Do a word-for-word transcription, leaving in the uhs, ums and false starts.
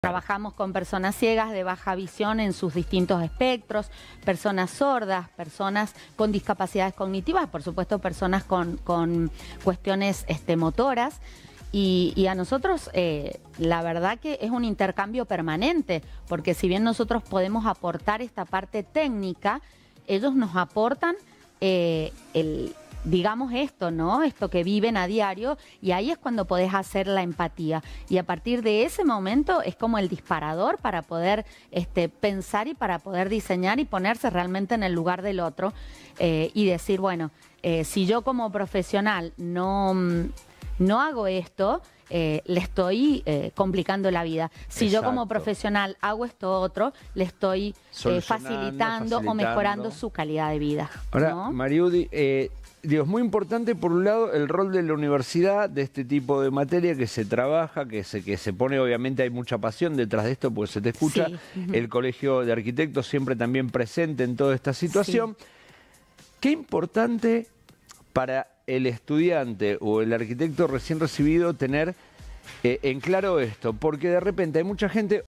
Trabajamos con personas ciegas de baja visión en sus distintos espectros, personas sordas, personas con discapacidades cognitivas, por supuesto personas con, con cuestiones este, motoras. Y, y a nosotros eh, la verdad que es un intercambio permanente, porque si bien nosotros podemos aportar esta parte técnica, ellos nos aportan eh, el... digamos esto, ¿no? Esto que viven a diario, y ahí es cuando podés hacer la empatía. Y a partir de ese momento es como el disparador para poder este, pensar y para poder diseñar y ponerse realmente en el lugar del otro eh, y decir, bueno, eh, si yo como profesional no, no hago esto, eh, le estoy eh, complicando la vida. Si Exacto. yo como profesional hago esto otro, le estoy eh, facilitando, facilitando o mejorando su calidad de vida. Ahora, ¿no? Mariudi, eh, Dios, muy importante por un lado el rol de la universidad, de este tipo de materia que se trabaja, que se, que se pone, obviamente hay mucha pasión detrás de esto porque se te escucha, sí. uh-huh. El Colegio de Arquitectos siempre también presente en toda esta situación. Sí. Qué importante para el estudiante o el arquitecto recién recibido tener eh, en claro esto, porque de repente hay mucha gente...